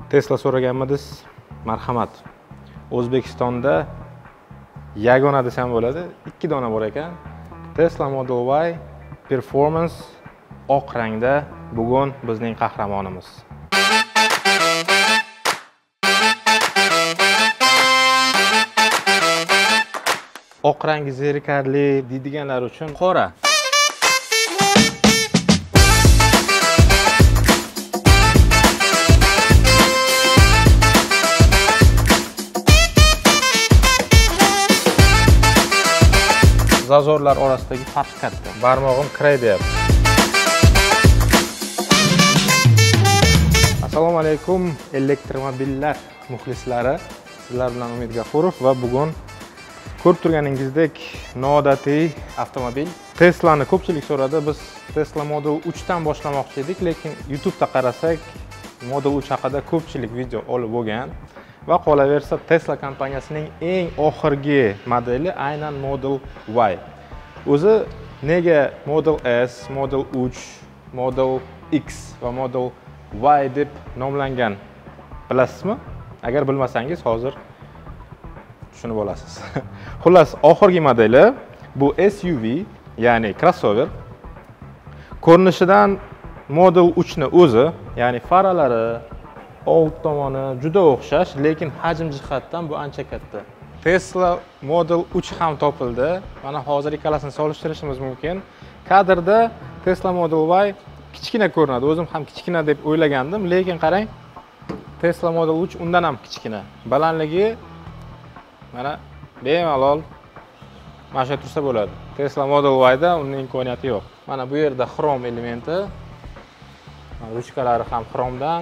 Tesla so'raganmidingiz? Marhamat. O'zbekistonda yagona desam bo'ladi, 2 dona bor ekan. Tesla Model Y Performance oq rangda bugun bizning qahramonimiz. Oq rangi zerikarli deydiganlar uchun qora. Zazorlar orasidagi farq katta. Barmog'im kiray deyapti. Assalomu alaykum elektromobillar muxlislari. Sizlar bilan Umid G'afurov va bugun ko'rib turganingizdek noodatiy avtomobil. Tesla'ni ko'pchilik so'radi. Biz Tesla Model 3 dan boshlamoqchi edik, lekin YouTube'da qarasak Model 3 haqida ko'pchilik video olib bo'lgan. Va qolaversa Tesla kompaniyasining eng oxirgi modeli aynan Model Y. O'zi nega Model S, Model 3, Model X va Model Y deb nomlangan bilasizmi? Agar bilmasangiz hozir tushunib olasiz. Xullas, oxirgi modeli bu SUV, ya'ni crossover. Ko'rinishidan Model 3 ni o'zi, ya'ni faralari, old tomoni juda o'xshash, lekin hajm jihatdan bu ancha katta. Tesla Model 3 ham topildi. Mana hozir ikkalasini solishtirishimiz mumkin. Kadrda Tesla Model Y kichkina ko'rinadi. O'zim ham kichkina deb o'ylagandim, lekin qarang, Tesla Model 3 undan ham kichkina. Balandligi mana bemalol mana shu tursa bo'ladi. Tesla Model Y da uning imkoniyati yo'q. Mana bu yerda xrom elementi. Ruchkalari ham xromdan.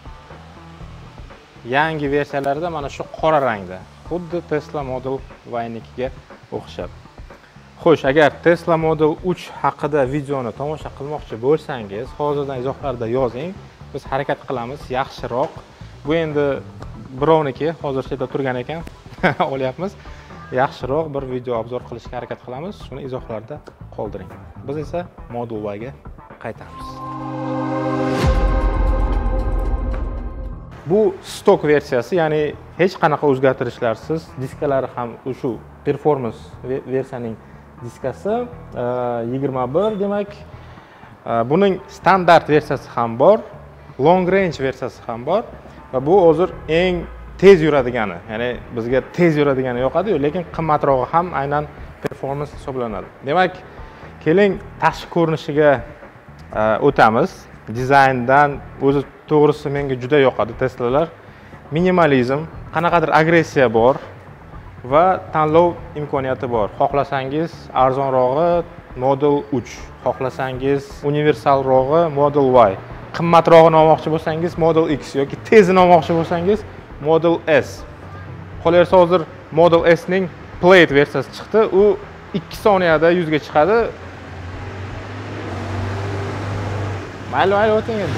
Yangi versiyalarida mana shu qora rangda. Xuddi Tesla Model Y nikiga o'xshab. Xo'sh, agar Tesla Model 3 haqida videoni tomosha qilmoqchi bo'lsangiz, hozirdan izohlarda yozing. Biz harakat qilamiz yaxshiroq. Bu endi birovniki, hozir chetda turgan ekan, olyapmiz. Yaxshiroq bir video obzor qilishga harakat qilamiz. Shuni izohlarda qoldiring. Biz esa Model Y ga qaytamiz. Bu stok versiyasi, ya'ni hech qanaqa o'zgartirishlarsiz, diskalari ham shu Performance versiyaning diskasi 21, demak. Buning standart versiyasi ham bor, long range versiyasi ham bor va bu hozir eng tez yuradigani, ya'ni bizga tez yuradigani yoqadi-yu, lekin qimmatrog'i ham aynan Performance hisoblanadi. Demak, keling tashqi ko'rinishiga o'tamiz. Dizayndan o'zi to'g'risi menga juda yoqadi Teslalar. Minimalizm, qanaqadir agressiya bor va tanlov imkoniyati bor. Xohlasangiz arzonrog'i Model 3, xohlasangiz universalrog'i Model Y, qimmatrog'ini olmoqchi bo'lsangiz Model X yoki tezini olmoqchi bo'lsangiz Model S. Qolaversa hozir Model S ning Plate versiyasi chiqdi. U 2 soniyada 100 ga chiqadi. Mayli o'ting endi.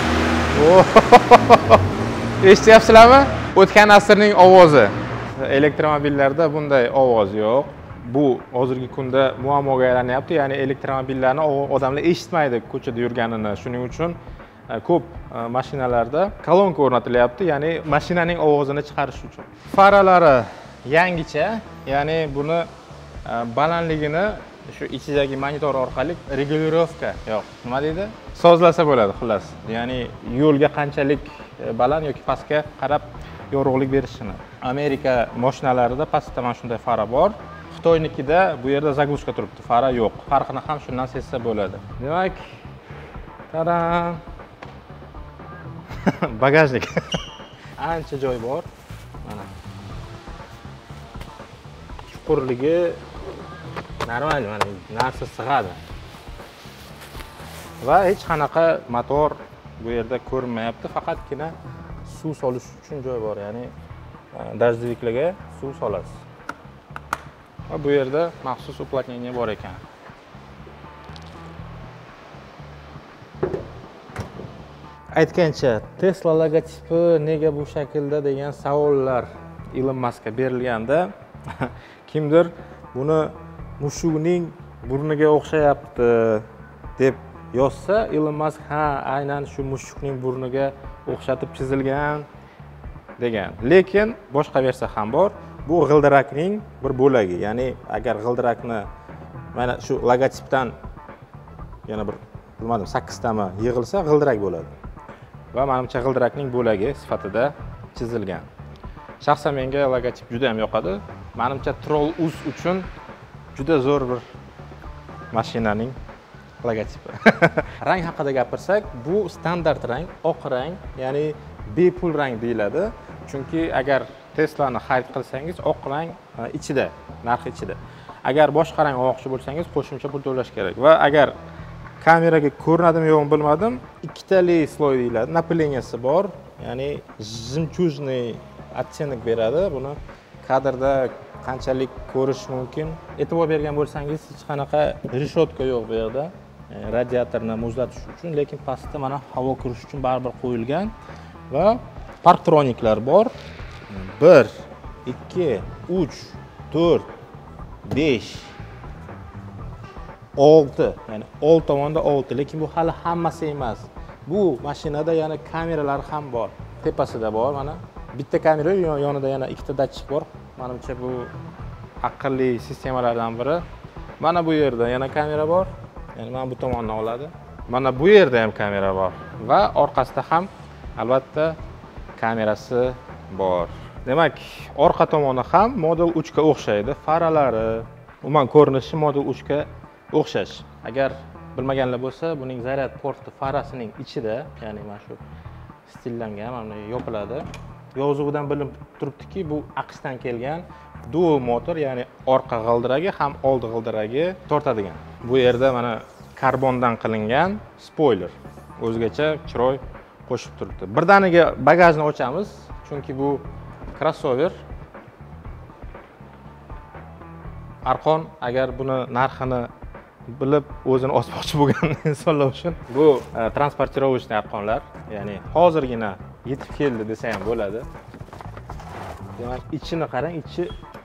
Eshityapsizlarmi? O'tgan asrning ovozi. Elektromobillarda bunday ovoz yo'q. Bu hozirgi kunda muammoga aylanyapti, ya'ni elektromobillarni odamlar eshitmaydi ko'chada yurganini. Shuning uchun ko'p mashinalarda kolonka o'rnatilyapti, ya'ni mashinaning ovozini chiqarish uchun. Faralari yangicha, ya'ni buni balandligini shu ichidagi monitor orqali regulirovka, yo'q, nima deydi? Sozlasa bo'ladi, xullas. Ya'ni yo'lga qanchalik baland yoki pastga qarab yorug'lik berishini. Amerika mashinalarida pastda mana shunday fara bor. Xitoynikida bu yerda zaglushka turibdi, fara yo'q. Farqini ham shundan sezsa bo'ladi. Demak, taram. Bagajnik. Ancha joy bor. Mana. Chuqurligi normal, mana narsa sig'adi. Va hech qanaqa motor bu yerda ko'rinmayapti, faqatgina suv solish uchun joy bor, ya'ni dajdiliklarga suv solasiz. Va bu yerda maxsus uplatleniya bor ekan. Aytgancha, Tesla logotipi nega bu shaklda degan savollar Elon Muskga berilganda, kimdir buni mushugning burniga o'xshayapti deb yozsa, Elon Musk ha, aynan shu mushukning burniga o'xshatib chizilgan degan. Lekin boshqa versiya ham bor. Bu g'ildirakning bir bo'lagi. Ya'ni agar g'ildirakni mana shu logotipdan yana bir bilmadim 8 tami yig'ilsa g'ildirak bo'ladi. Va menimcha g'ildirakning bo'lagi sifatida chizilgan. Shaxsan menga logotip juda ham yoqadi. Menimcha Troll Uz uchun juda zo'r bir mashinaning logotipi. Rang haqida gapirsak, bu standart rang, oq rang, ya'ni bepul rang deyiladi. Chunki agar Tesla'ni xarid qilsangiz, oq rang ichida, narxi ichida. Agar boshqa rang olmoqchi bo'lsangiz, qo'shimcha pul to'lash kerak. Va agar kameraga ko'rinadimi yo'qmi bilmadim, ikkitali sloy deyiladi, napileniyasi bor. Ya'ni jemchujniy oттенок beradi. Buni kadrda qanchalik ko'rish mumkin. E'tibor bergan bo'lsangiz, hech qanaqa reshotka yo'q bu yerda. Radiatorni muzlatish uchun, lekin pastda mana havo kirish uchun baribir qo'yilgan va parktroniklar bor. 1 2 3 4 5 6, ya'ni old tomonda 6, lekin bu hali hammasi emas. Bu mashinada yana kameralar ham bor. Tepasida bor mana. Bitta kamera, yonida yana ikkita datchik bor. Menimcha bu aqlli sistemalardan biri. Mana bu yerda yana kamera bor. Ya'ni mana bu tomondan oladi. Mana bu yerda ham kamera bor va orqasida ham albatta kamerasi bor. Demak, orqa tomoni ham Model 3 ga o'xshaydi. Faralari, umuman ko'rinishi Model 3 ga o'xshash. Agar bilmaganlar bo'lsa, buning zaryad porti farasining ichida, ya'ni mana shu stillangan, mana yopiladi. Yozuvdan bilinib turibdiki, bu AQShdan kelgan dual motor, ya'ni orqa g'ildiragi ham old g'ildiragi tortadigan. Bu yerda mana karbondan qilingan spoiler. O'zgacha chiroy qo'shib turibdi. Birdaniga bagajni ochamiz, chunki bu crossover. Arqon agar buni narxini bilib o'zini osmoqchi bo'lgan insonlar uchun bu transportirovочный arqonlar, ya'ni hozirgina yetib keldi desa ham bo'ladi. Demak, ichini qarang, ichi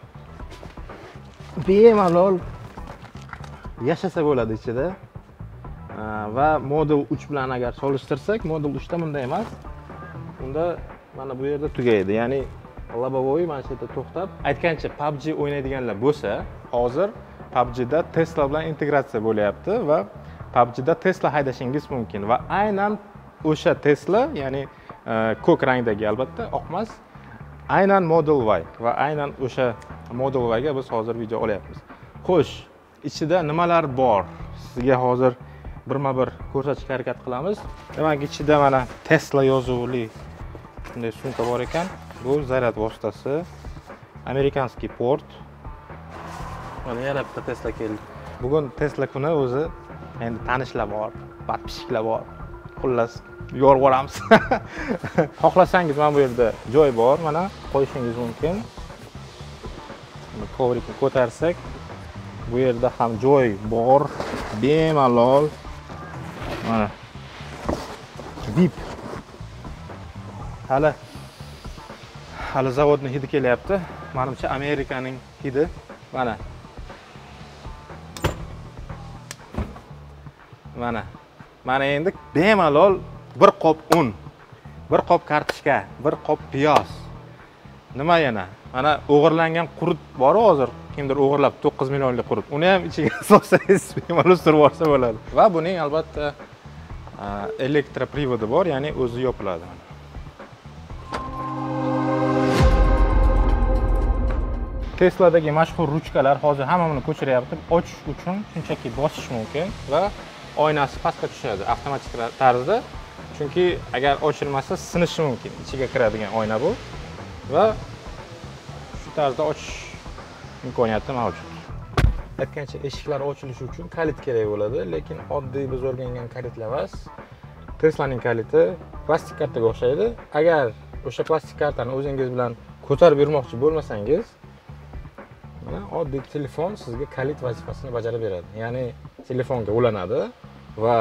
bemalol yashasa bo'ladi ichida. Va Model 3 bilan agar solishtirsak, Model 3 da bunday emas. Unda mana bu yerda tugaydi. Ya'ni lobovoy mana shu yerda to'xtab, aytgancha PUBG o'ynaydiganlar bo'lsa, hozir PUBG da Tesla bilan integratsiya bo'lyapti va PUBG da Tesla haydashingiz mumkin va aynan o'sha Tesla, ya'ni ko'k rangdagi, albatta oq emas, aynan Model Y va aynan o'sha Model Y ga biz hozir video olyapmiz. Xo'sh, ichida nimalar bor? Sizga hozir birma-bir ko'rsatishga harakat qilamiz. Demak, ichida mana Tesla yozuvli bunday sumka bor ekan. Bu zaryad vositasi, amerikanskiy port. Mana yana bitta Tesla keldi. Bugun Tesla kuni o'zi, endi tanishlar bor, podpishchilar bor. Xullas, yorib yuboramiz. Xohlasangiz mana bu yerda joy bor, mana qo'yishingiz mumkin. Buni kovrikni ko'tarsak, bu yerda ham joy bor, bemalol. Mana VIP. Hali zavodning hidi kelyapti. Menimcha Amerikaning hidi. Mana endi bemalol bir qop un, bir qop kartoshka, bir qop piyoz. Nima yana? Mana o'g'irlangan qurut bor hozir. Kimdir o'g'irlab 9 millionlik qurut. Uni ham ichiga solsangiz bemalol surib olsa bo'ladi. Va buning albatta elektroprivodi bor, ya'ni o'zi yopiladi. Tesladagi mashhur ruchkalar hozir hammani ko'chiryapti. Ochish uchun shunchaki bosish mumkin va oynasi pastga tushadi avtomatik tarzda. Chunki agar ochilmasa sinishi mumkin. Ichiga kiradigan oyna bu va shu tarzda ochish imkoniyati mavjud. Aytgancha eshiklar ochilishi uchun kalit kerak bo'ladi, lekin oddiy biz o'rgangan kalitlar emas. Teslaning kaliti plastik kartaga o'xshaydi. Agar o'sha plastik kartani o'zingiz bilan ko'tarib yurmoqchi bo'lmasangiz, mana oddiy telefon sizga kalit vazifasini bajarib beradi. Ya'ni telefonga ulanadi va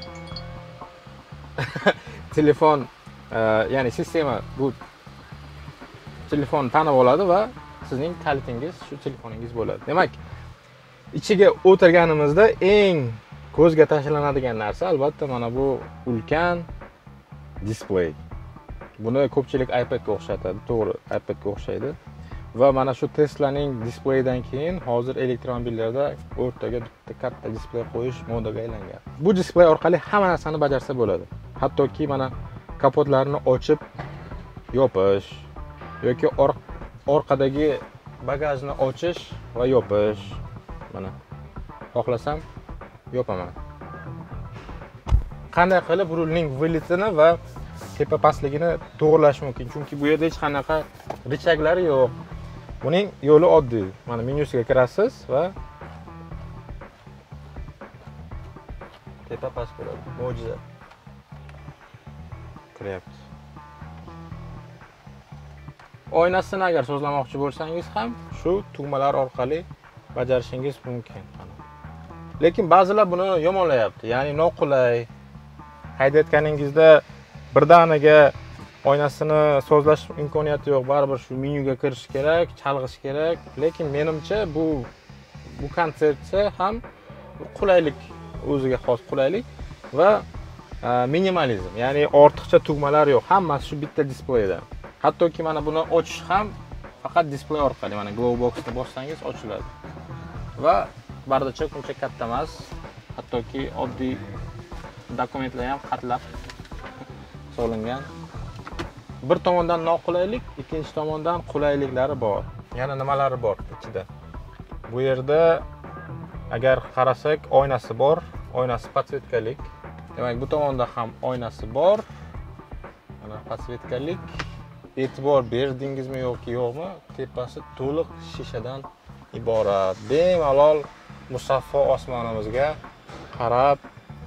telefon, ya'ni sistema bu telefonni tanib oladi va sizning kalitingiz shu telefoningiz bo'ladi. Demak, ichiga o'tirganimizda eng ko'zga tashlanadigan narsa albatta mana bu ulkan displey. Buni ko'pchilik iPadga o'xshatadi, to'g'ri, iPadga o'xshaydi. Va mana shu Tesla'ning displeyidan keyin hozir elektromobillarda o'rtaga bitta katta displey qo'yish modaga aylangan. Bu displey orqali hamma narsani bajarsa bo'ladi. Hattoki mana kapotlarni ochib yopish yoki orqadagi bagajni ochish va yopish. Mana xohlasam yopaman. Qanday qilib rulning vylitini va tepa pastligini to'g'irlash mumkin? Chunki bu yerda hech qanaqa richaglar yo'q. Buning yo'li oddiy. Mana menyusiga kirasiz va tepa past bo'ladi. Mo'jiza. Kiryapti. Oynasini agar sozlamoqchi bo'lsangiz ham shu tugmalar orqali bajarishingiz mumkin. Lekin ba'zilar buni yomonlayapti. Ya'ni noqulay. Haydayotganingizda birdaniga oynasini sozlash imkoniyati yo'q. Baribir shu menyuga kirish kerak, chalg'ish kerak. Lekin menimcha bu konsepsiya ham qulaylik, o'ziga xos qulaylik va minimalizm. Ya'ni ortiqcha tugmalar yo'q. Hammasi shu bitta displeyda. Hattoki mana buni ochish ham faqat displey orqali. Mana Glowbox'ni bossangiz ochiladi. Va bardachoq uncha katta emas. Hattoki oddiy dokumentlar ham xatlab solingan. Bir tomondan noqulaylik, ikkinchi tomondan qulayliklari bor. Yana nimalari bor ichida? Bu yerda agar qarasak, oynasi bor, oynasi podsvetkalik. Demak, bu tomonda ham oynasi bor. Mana podsvetkalik. E'tibor berdingizmi yoki yo'qmi? Tepasi to'liq shishadan iborat. Bemalol musaffo osmonimizga qarab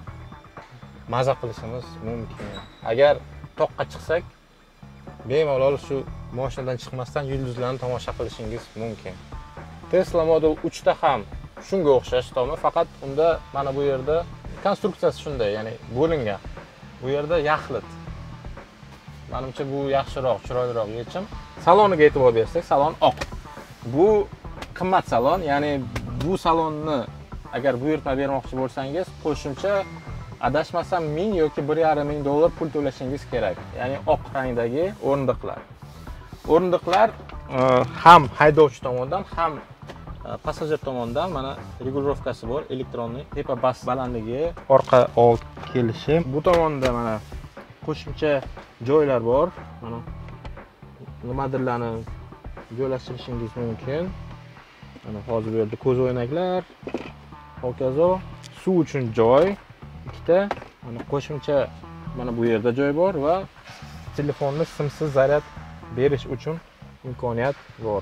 maza qilishimiz mumkin. Agar toqqa chiqsak, bemalol shu mashinadan chiqmasdan yulduzlarni tomosha qilishingiz mumkin. Tesla Model 3 da ham shunga o'xshash tomi, faqat unda mana bu yerda konstruksiyasi shunday, ya'ni bo'lingan. Bu yerda yaxlit. Menimcha bu yaxshiroq, chiroyliroq yechim. Saloniga e'tibor bersak, salon oq. Bu qimmat salon, ya'ni bu salonni agar buyurtma bermoqchi bo'lsangiz, qo'shimcha adashmasam 1000 yoki 1,5 ming dollar pul to'lashingiz kerak. Ya'ni oq rangdagi o'rindiqlar. O'rindiqlar ham haydovchi tomonidan, ham passajir tomonidan mana regulirovkasi bor, elektronli tepa bas balandligi, orqa old kelishi. Bu tomonda mana qo'shimcha joylar bor. Mana nimadirlarni joylashtirishingiz mumkin. Mana hozir bu yerda ko'zoynaklar, hokazo, suv uchun joy. Ikkita mana qo'shimcha mana bu yerda joy bor va telefonni simsiz zaryad berish uchun imkoniyat bor.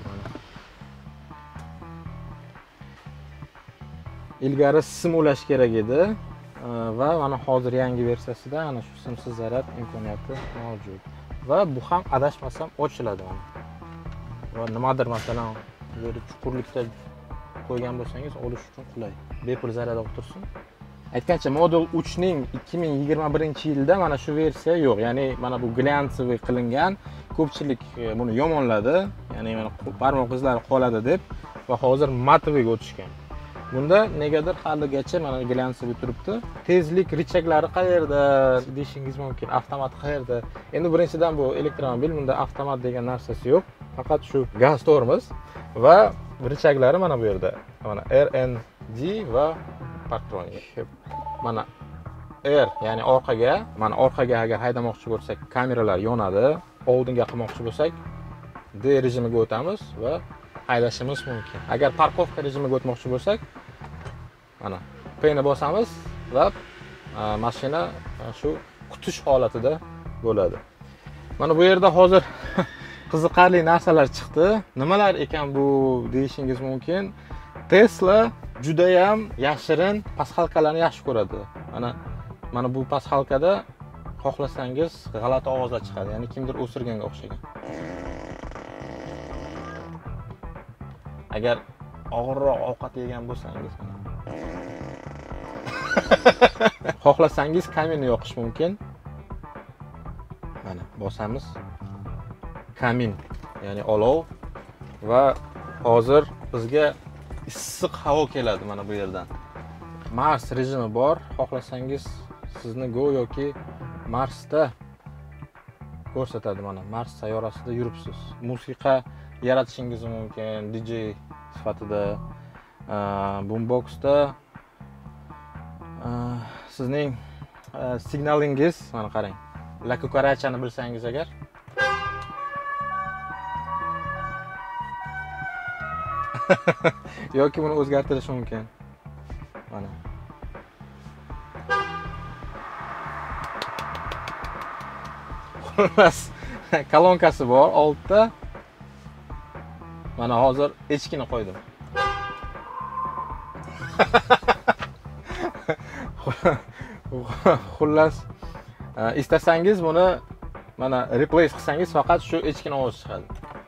Ilgari sim ulash kerak edi va mana hozir yangi versiyasida ana shu simsiz zaryad imkoniyati mavjud. Va bu ham adashmasam ochiladi. Va nimadir masalan bu yerda chuqurlikda qo'ygan bo'lsangiz olish uchun qulay. Bepul zaryad olib tursin. Aytgancha Model 3 ning 2021-yilda mana shu versiya yo'q. Ya'ni mana bu glyansiy qilingan. Ko'pchilik buni yomonladi. Ya'ni mana barmoq izlari qoladi deb va hozir matoviga o'tishgan. Bunda negadir haligacha mana glyansiy turibdi. Tezlik richaklari qayerda deyishingiz mumkin. Avtomat qayerda? Endi birinchidan bu elektromobil, bunda avtomat degan narsasi yo'q. Faqat shu gaz tormoz va richaklari mana bu yerda. Mana RND va Parktronic. Mana R, ya'ni orqaga, mana orqaga agar haydamoqchi bo'lsak, kameralar yonadi. Oldinga qilmoqchi bo'lsak, D rejimiga o'tamiz va haydashimiz mumkin. Agar parkovka rejimiga o'tmoqchi bo'lsak, mana P ni bosamiz va mashina shu kutish holatida bo'ladi. Mana bu yerda hozir qiziqarli narsalar chiqdi. Nimalar ekan bu deyishingiz mumkin. Tesla juda ham yashirin pasxalkalarni yaxshi ko'radi. Mana bu pasxalkada xohlasangiz g'alati ovozlar chiqadi, ya'ni kimdir o'sirganga o'xshagan. Agar og'irroq ovqat yegan bo'lsangiz, xohlasangiz kaminni yoqish mumkin. Mana bosamiz. Kamin, ya'ni olov va hozir bizga issiq havo keladi mana bu yerdan. Mars rejimi bor. Xohlasangiz sizni go'yoki Marsda ko'rsatadi. Mana Mars sayyorasida yuribsiz. Musiqa yaratishingiz mumkin DJ sifatida. Boomboxda sizning signalingiz, mana qarang. La kukarachani bilsangiz agar yoki buni o'zgartirish mumkin. Mana. Xullas, kolonkasi bor oltita. Mana hozir echkini qo'ydim. Xullas, istasangiz buni mana replace qilsangiz faqat shu echkini ovozi chiqadi.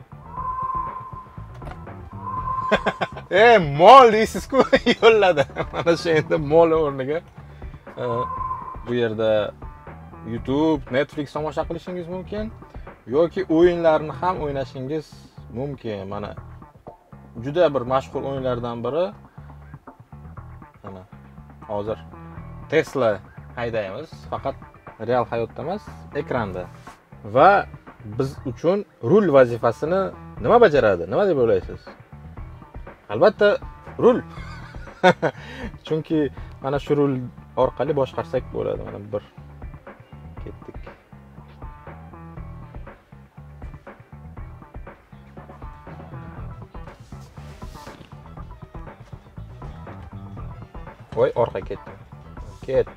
Mol deysiz-ku, yo'lladi. Mana shu endi mol o'rniga bu yerda YouTube, Netflix tomosha qilishingiz mumkin yoki o'yinlarni ham o'ynashingiz mumkin. Mana juda bir mashhur o'yinlardan biri. Mana hozir Tesla haydaymiz, faqat real hayotda emas, ekranda. Va biz uchun rul vazifasini nima bajaradi? Nima deb o'ylaysiz? Albatta, rul. Chunki mana shu rul orqali boshqarsak bo'ladi. Mana bir ketdik. Voy, orqa ketdim. Ketdi.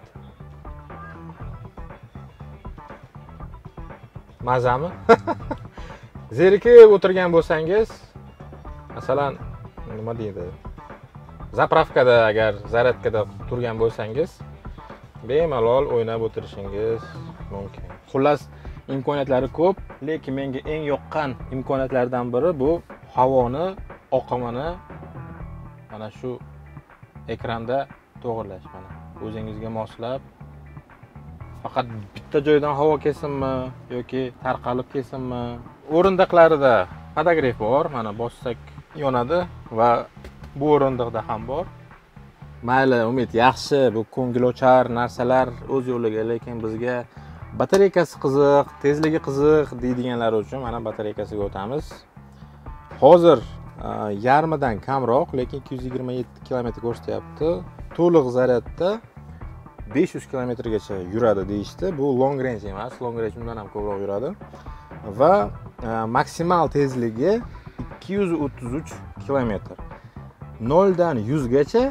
Mazami? Zerikib o'tirgan bo'lsangiz, masalan, nima deydi? Zapravkada agar zaryadkada turgan bo'lsangiz, bemalol o'ynab o'tirishingiz mumkin. Xullas, imkoniyatlari ko'p, lekin menga eng yoqqan imkoniyatlardan biri bu havoni oqimini mana shu ekranda to'g'irlash. Mana o'zingizga moslab, faqat bitta joydan havo kelsinmi yoki tarqalib kelsinmi. O'rindiqlarida fotograf bor, mana bossak yonadi va bu o'rindiqda ham bor. Mayli, umid yaxshi, bu ko'ngilochar narsalar o'z yo'liga, lekin bizga batareykasi qiziq, tezligi qiziq deydiganlar uchun mana batareykasiga o'tamiz. Hozir yarmidan kamroq, lekin 227 km ko'rsatyapti. To'liq zaryadda 500 kilometrgacha yuradi deyishdi. Bu long range emas, long range undan ham ko'proq yuradi. Va maksimal tezligi 233 km. 0 dan 100 gacha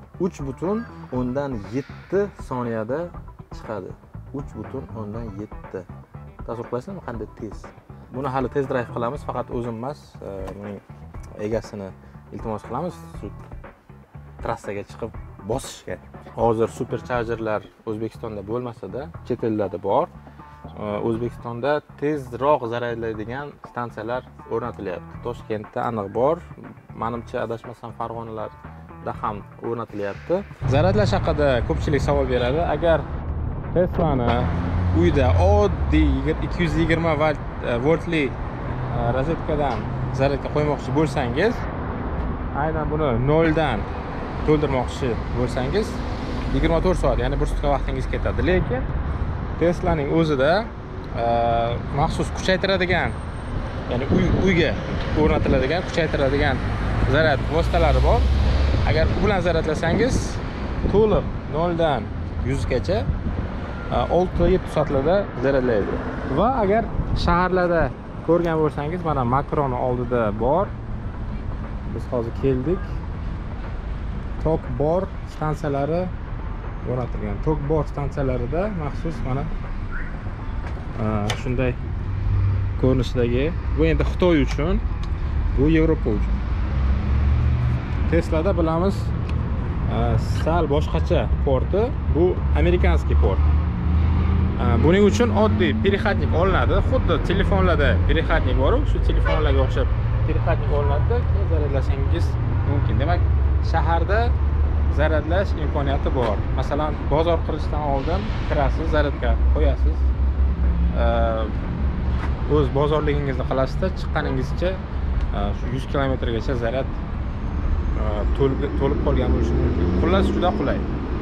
3.7 soniyada chiqadi. 3.7. Tasavvur qilasizmi qanday tez? Buni hali test drive qilamiz, faqat o'zim emas, uning egasini iltimos qilamiz shu trassaga chiqib bosishga. Hozir superchargerlar O'zbekistonda bo'lmasa-da, chet ellarda bor. O'zbekistonda tezroq zaryadlaydigan stansiyalar o'rnatilyapti. Toshkentda aniq bor. Menimcha adashmasam Farg'onalarda ham o'rnatilyapti. Zaryadlash haqida ko'pchilik savol beradi. Agar Tesla'ni uyda oddiy 220 voltli rozetkadan zaryadga qo'ymoqchi bo'lsangiz, aynan buni 0 dan to'ldirmoqchi bo'lsangiz 24 soat, ya'ni 1 sutka vaqtingiz ketadi. Lekin Tesla'ning o'zida maxsus kuchaytiradigan, ya'ni uyga o'rnatiladigan kuchaytiradigan zaryad vositalari bor. Agar u bilan zaryadlasangiz, to'liq 0 dan 100 gacha 6-7 soatlarda zaryadlaydi. Va agar shaharlarda ko'rgan bo'lsangiz, mana Makroni oldida bor. Biz hozir keldik. Tok bor stansiyalari o'rnatilgan. Tok bor stansiyalarida maxsus mana shunday ko'rinishdagi. Bu endi Xitoy uchun, bu Yevropa uchun. Tesla'da bilamiz, sal boshqacha porti, bu amerikanskiy port. Buning uchun oddiy переходник olinadi. Xuddi telefonlarda переходник bor, shu telefonlarga o'xshab переходник olinadi, zaryadlashingiz mumkin. Demak, shaharda zaryadlash imkoniyati bor. Masalan, bozor qilishdan oldin kirasiz, zaryadga qo'yasiz. O'z bozorligingizni qilasizda, chiqqaningizcha shu 100 kilometrgacha zaryad to'lib qolgan bo'lishi mumkin. Xullas, juda qulay.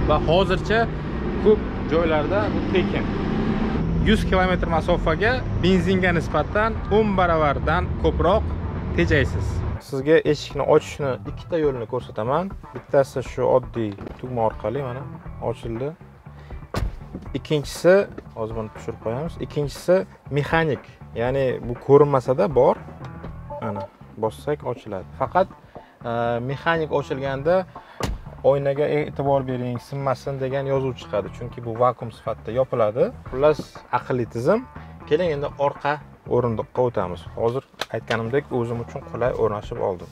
va hozircha ko'p joylarda bu tekin. 100 km masofaga benzinga nisbatan 10 baravardan ko'proq tejaysiz. Sizga eshikni ochishni ikkita yo'lini ko'rsataman. Bittasi shu oddiy tugma orqali mana ochildi. Ikkinchisi, hozir buni tushirib qo'yamiz. Ikkinchisi mexanik, ya'ni bu ko'rinmasa-da bor. Mana bossak ochiladi. Faqat mexanik ochilganda oynaga e'tibor bering, sinmasin degan yozuv chiqadi, chunki bu vakuum sifatida yopiladi. Xullas, aqlli tizim. Keling endi orqa o'rindiqqa o'tamiz. Hozir aytganimdek, o'zim uchun qulay o'rnashib oldim.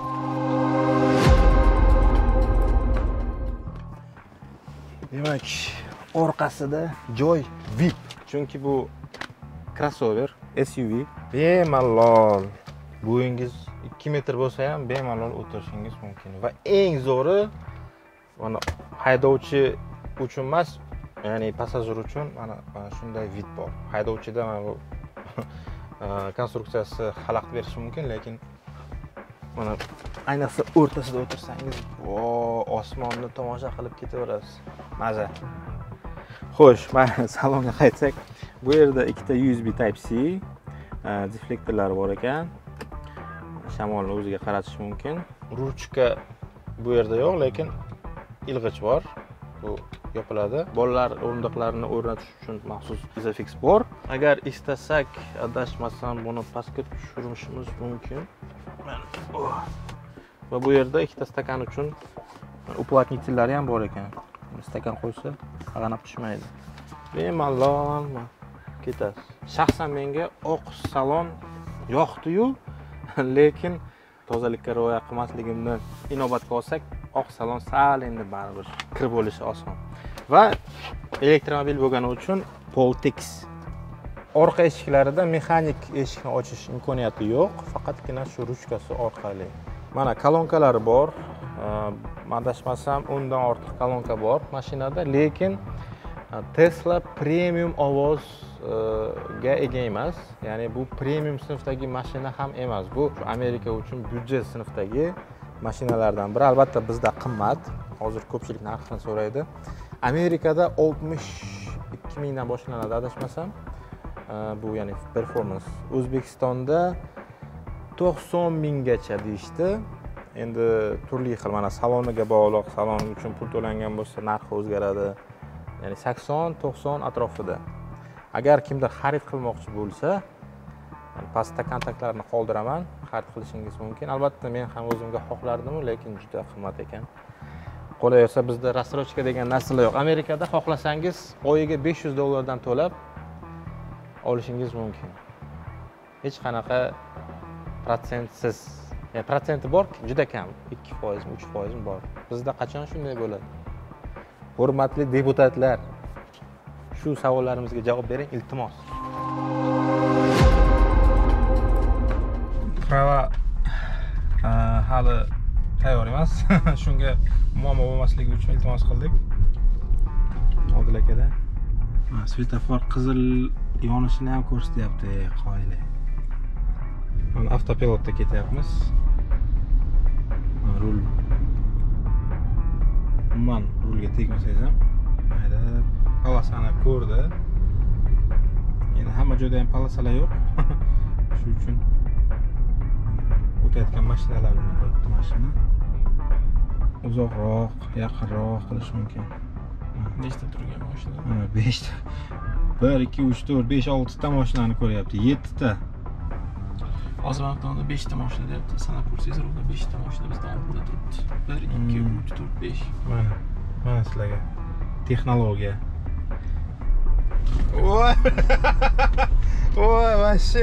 Demak, orqasida joy VIP, chunki bu crossover, SUV. Bemalol bo'yingiz 2 metr bo'lsa ham bemalol o'tirishingiz mumkin. Va eng zo'ri, mana haydovchi uchun emas, ya'ni passajir uchun mana shunday vid bor. Haydovchida mana bu konstruksiyasi xalaqit berishi mumkin, lekin mana ayniqsa o'rtasida o'tirsangiz, osmonni tomosha qilib ketaverasiz. Maza. Xo'sh, mana salonga qaytsak, bu yerda ikkita USB Type-C deflektorlari bor ekan. Shamolni o'ziga qaratish mumkin. Ruchka bu yerda yo'q, lekin ilg'ich bor. Bu yopiladi. Bolalar o'rindiqlarini o'rnatish uchun maxsus Isofix bor. Agar istasak, adashmasam buni pastga tushirishimiz mumkin. Va bu yerda ikkita stakan uchun uplotnitellari ham bor ekan. Stakan qo'ysa, ag'anab tushmaydi. Bemalol ketasiz. Shaxsan menga oq salon yoqdi-yu, lekin tozalikka rioya qilmasligimni inobatga olsak, oq salon sal endi baribir kirib bo'lishi oson. Va elektromobil bo'lgani uchun Poltex. Orqa eshiklarida mexanik eshikni ochish imkoniyati yo'q, faqatgina shu ruchkasi orqali. Mana kolonkalari bor. Adashmasam, undan ortiq kolonka bor mashinada, lekin Tesla premium ovozga ega emas. Ya'ni bu premium sinfdagi mashina ham emas. Bu Amerika uchun byudjet sinfdagi mashinalardan biri. Albatta bizda qimmat. Hozir ko'pchilik narxini so'raydi. Amerikada 62 mingdan boshlanadi adashmasam. Bu ya'ni performance. O'zbekistonda 90 minggacha deyishdi. Endi turli xil, mana saloniga bog'liq, salon uchun pul to'langan bo'lsa narxi o'zgaradi. Ya'ni 80-90 atrofida. Agar kimdir xarid qilmoqchi bo'lsa, pastda kontaktlarni qoldiraman, xarid qilishingiz mumkin. Albatta men ham o'zimga xohlardim, lekin juda qimmat ekan. Qolaversa bizda rassrochka degan narsalar yo'q. Amerikada xohlasangiz oyiga $500 to'lab olishingiz mumkin. Hech qanaqa protsentsiz. Ya'ni protsenti bor, juda kam, 2%, 3% bor. Bizda qachon shunday bo'ladi? Hurmatli deputatlar, shu savollarimizga javob bering, iltimos. Prava hali tayyor emas. Shunga muammo bo'lmasligi uchun iltimos qildik. Odil akada. Svetofor qizil yonishini ham ko'rsatyapti, qoyili. Mana avtopilotda ketyapmiz. Rul. Umuman rulga tegmasangiz ham mayda palasani ko'rdi. Endi hamma joyda ham palasalar yo'q. Shu uchun o'tayotgan mashinalarni ko'ribdi mashina. Uzoqroq, yaqinroq qilish mumkin. Nechta turgan mashina? 5 ta. 1 2 3 4 5 6 ta mashinani ko'ryapti. 7 ta. Hozir vaqtda 5 ta mashina deyapti. Sanab ko'rsangiz, unda 5 ta mashina bizda oldida turibdi. 1 2 3 4 5. Mana sizlarga texnologiya. Voy! Voy, вообще.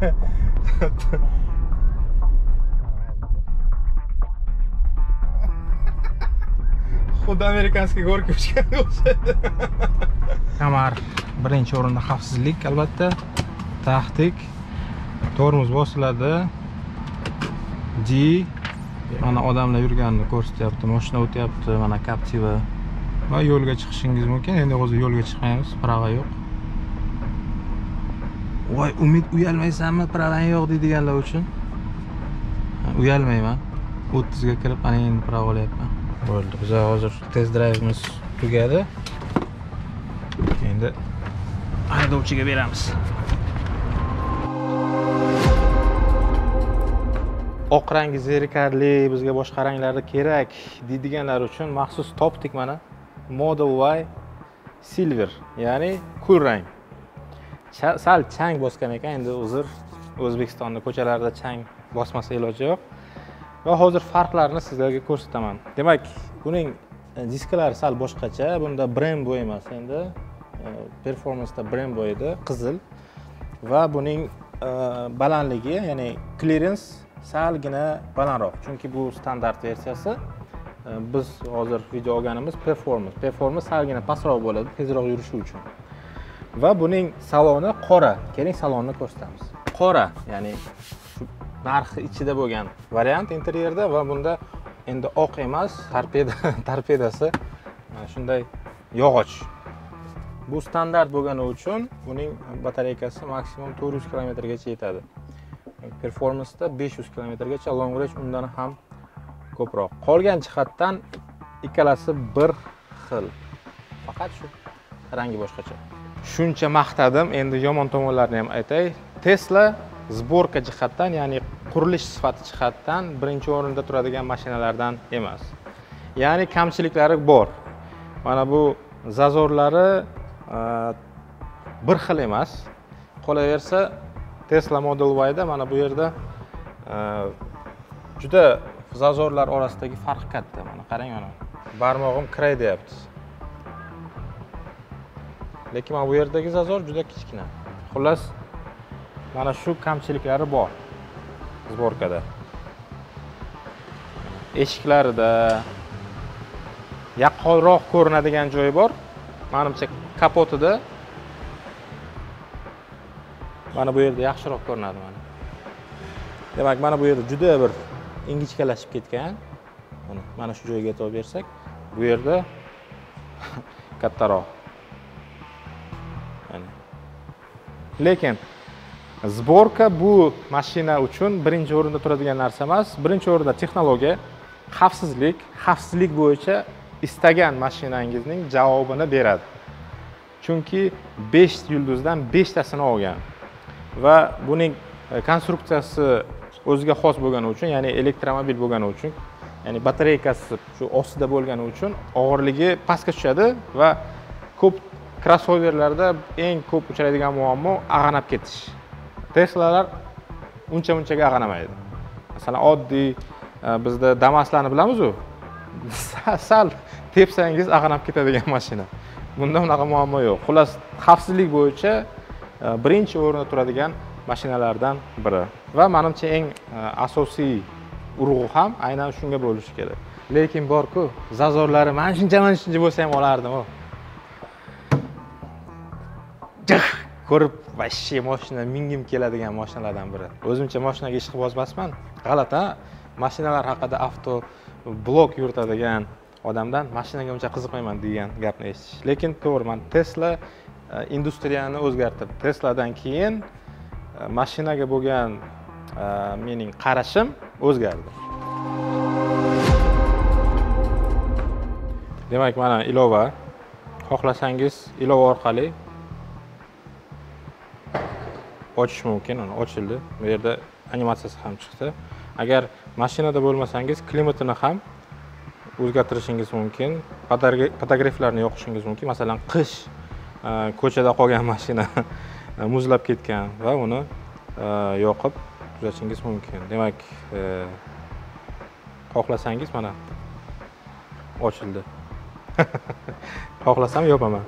Xuddi amerikanskiy gorka uchganga o'xshaydi. Kamar birinchi o'rinda xavfsizlik, albatta. Taxtik. Tormoz bosiladi. G. Mana odamlar yurganini ko'rsatyapti, mashina o'tyapti, mana Captiva. Va yo'lga chiqishingiz mumkin. Endi hozir yo'lga chiqmaymiz, prava yo'q. Voy, Umid, uyalmaysanmi pravang yo'q deydiganlar uchun? Uyalmayman. 30 ga kirib, ana endi prava olyapman. Bo'ldi. Biz hozir test drayvimiz tugadi. Endi haydovchiga beramiz. Oq rangi zerikarli, bizga boshqa ranglarda kerak deydiganlar uchun maxsus topdik mana. Model Y Silver, ya'ni kul rang. Sal chang bosgan ekan, endi uzr, O'zbekistonning ko'chalarida chang bosmasa iloji yo'q. Va hozir farqlarini sizlarga ko'rsataman. Demak, buning disklari sal boshqacha. Bunda Brembo emas, endi Performance'da Brembo edi, qizil. Va buning balandligi, ya'ni clearance salgina balandroq. Chunki bu standart versiyasi. Biz hozir video olganimiz Performance salgina pastroq bo'ladi, tezroq yurishi uchun. Va buning saloni qora. Keling salonni ko'rsatamiz. Qora, ya'ni shu narxi ichida bo'lgan variant interyerda va bunda endi oq emas, torpedasi shunday yog'och. Bu standart bo'lgani uchun buning batareykasi maksimum 400 km gacha yetadi. Performance'da 500 km gacha, long range undan ham ko'proq. Qolgan jihatdan ikkalasi bir xil. Faqat shu rangi boshqacha. Shuncha maqtadim, endi yomon tomonlarini ham aytay. Tesla zborka jihatdan, ya'ni qurilish sifati jihatdan birinchi o'rinda turadigan mashinalardan emas. Ya'ni kamchiliklari bor. Mana bu zazorlari bir xil emas. Qolaversa Tesla Model Y da mana bu yerda juda zazorlar orasidagi farq katta. Mana qarang, mana barmog'im kiray deyapti. Lekin mana bu yerdagi zazor juda kichkina. Xullas, mana shu kamchiliklari bor zborkada. Eshiklarida yaqqolroq ko'rinadigan joyi bor. Menimcha kapotida mana bu yerda yaxshiroq ko'rinadi mana. Demak, mana bu yerda juda bir ingichkalashib ketgan. Mana shu joyga e'tibor bersak, bu yerda kattaroq. Lekin zborka bu mashina uchun birinchi o'rinda turadigan narsa emas. Birinchi o'rinda texnologiya, xavfsizlik bo'yicha istagan mashinangizning javobini beradi. Chunki 5 yulduzdan 5 tasini olgan. Va buning konstruksiyasi o'ziga xos bo'lgani uchun, ya'ni elektromobil bo'lgani uchun, ya'ni batareykasi shu ostida bo'lgani uchun og'irligi pastga tushadi va ko'p crossoverlarda eng ko'p uchraydigan muammo ag'anab ketish. Teslalar uncha-munchaga ag'anamaydi. Masalan, oddiy bizda Damaslarni bilamiz-ku. Sal tepsangiz ag'anab ketadigan mashina. Bunda unaqa muammo yo'q. Xullas, xavfsizlik bo'yicha birinchi o'rinda turadigan mashinalardan biri. Va menimcha eng asosiy urg'u ham aynan shunga bo'lishi kerak. Lekin bor-ku, zazorlari mana shuncha bo'lsa ham olardim. Ko'rib, vashshi mashina mingim keladigan mashinalardan biri. O'zimcha mashinaga ishqibozmasman. G'alati, mashinalar haqida avto blog yuritadigan odamdan mashinaga uncha qiziqmayman degan gapni eshitish. Lekin to'g'ri, men Tesla industriyani o'zgartirdi. Tesladan keyin mashinaga bo'lgan mening qarashim o'zgardi. Demak, mana ilova. Xohlasangiz ilova orqali ochish mumkin. Uni ochildi. Bu yerda animatsiyasi ham chiqdi. Agar mashinada bo'lmasangiz, klimatini ham o'zgartirishingiz mumkin. Fotograflarni yoqishingiz mumkin. Masalan, qish ko'chada qolgan mashina muzlab ketgan va uni yoqib tuzatishingiz mumkin. Demak, xohlasangiz mana ochildi. Xohlasam yopaman.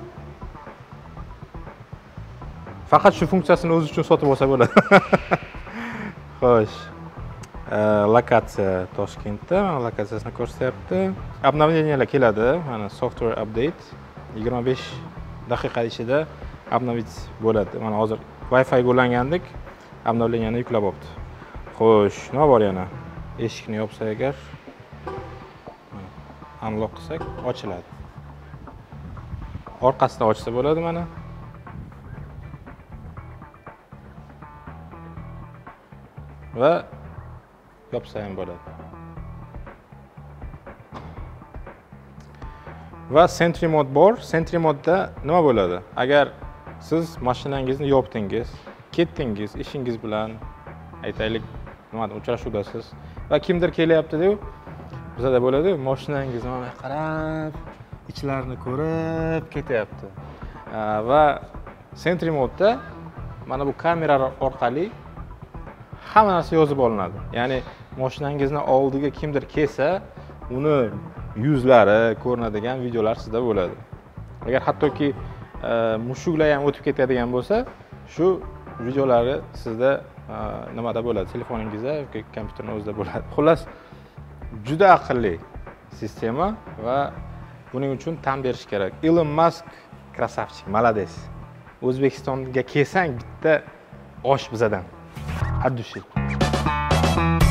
Faqat shu funksiyasini o'zi uchun sotib olsa bo'ladi. Xo'sh. Lokatsiya Toshkentda, mana lokatsiyasini ko'rsatyapti. Обновлениyalar keladi. Mana software update 25 daqiqa ichida обновить bo'ladi. Mana hozir Wi-Fi ulangandik, обновленияni yuklab olibdi. Xo'sh, nima bor yana? Eshikni yopsak agar, unlock qilsak ochiladi. Orqasidan ochsa bo'ladi mana. Va yopsa ham bo'ladi. va Sentry Mode bor. Sentry Mode'da nima bo'ladi? Agar siz mashinangizni yopdingiz, ketdingiz ishingiz bilan, aytaylik, nimada uchrashuvdasiz va kimdir kelyapti-da, bizada bo'ladi, mashinangizni mana qarab, ichlarini ko'rib ketyapti. Va Sentry Mode'da mana bu kameralar orqali hamma narsa yozib olinadi. Ya'ni mashinangizni oldiga kimdir kelsa, uni yuzlari ko'rinadigan videolar sizda bo'ladi. Agar hattoki mushuklar ham o'tib ketadigan bo'lsa, shu videolari sizda nimada bo'ladi? Telefoningizda yoki kompyuterning o'zida bo'ladi. Xullas, juda aqlli sistema va buning uchun tan berish kerak. Elon Musk krasavchik, молодец. O'zbekistonga kelsang bitta osh bizadan. От души.